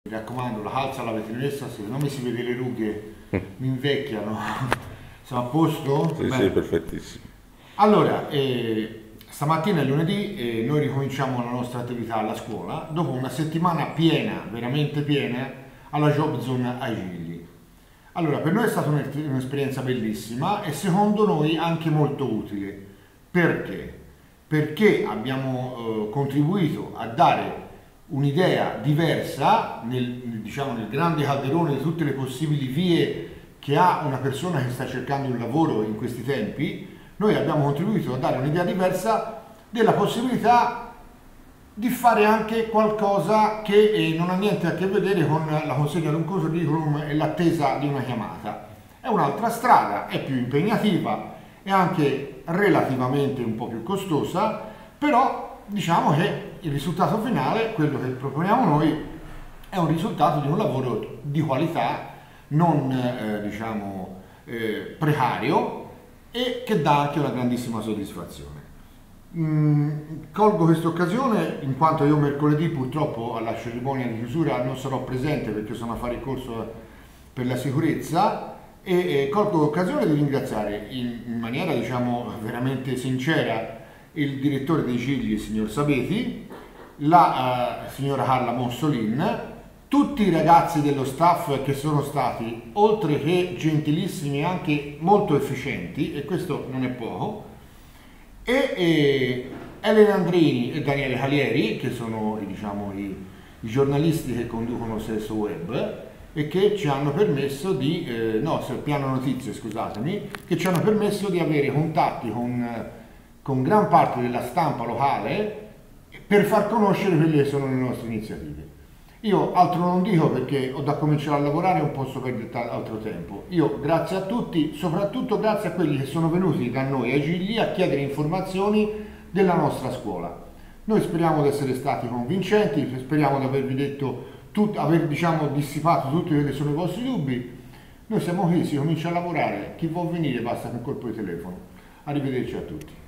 Mi raccomando, la calza l'avete messa, se non mi si vede le rughe mi invecchiano. Siamo a posto? Sì, sì, perfettissimo. Allora, stamattina è lunedì, noi ricominciamo la nostra attività alla scuola dopo una settimana piena, veramente piena, alla Job Zone ai Gigli. Allora, per noi è stata un'esperienza bellissima e secondo noi anche molto utile. Perché? Perché abbiamo contribuito a dare un'idea diversa nel grande calderone di tutte le possibili vie che ha una persona che sta cercando un lavoro in questi tempi. Noi abbiamo contribuito a dare un'idea diversa della possibilità di fare anche qualcosa che non ha niente a che vedere con la consegna di un curriculum e l'attesa di una chiamata. È un'altra strada, è più impegnativa, è anche relativamente un po' più costosa, però diciamo che il risultato finale, quello che proponiamo noi, è un risultato di un lavoro di qualità, non precario, e che dà anche una grandissima soddisfazione. Colgo questa occasione in quanto io mercoledì purtroppo alla cerimonia di chiusura non sarò presente perché sono a fare il corso per la sicurezza, e colgo l'occasione di ringraziare in maniera veramente sincera il direttore dei Gigli, il signor Sabeti, la signora Carla Monsolin, tutti i ragazzi dello staff che sono stati, oltre che gentilissimi, anche molto efficienti, e questo non è poco, e Elena Andrini e Daniele Calieri, che sono i giornalisti che conducono Sesso Web e che ci hanno permesso di, Piano Notizie, scusatemi, che ci hanno permesso di avere contatti con gran parte della stampa locale per far conoscere quelle che sono le nostre iniziative. Io altro non dico perché ho da cominciare a lavorare e non posso perdere altro tempo. Io grazie a tutti, soprattutto grazie a quelli che sono venuti da noi a Gigli a chiedere informazioni della nostra scuola. Noi speriamo di essere stati convincenti, speriamo di avervi detto, aver dissipato tutti quelli che sono i vostri dubbi. Noi siamo qui, si comincia a lavorare, chi vuol venire basta con un colpo di telefono. Arrivederci a tutti.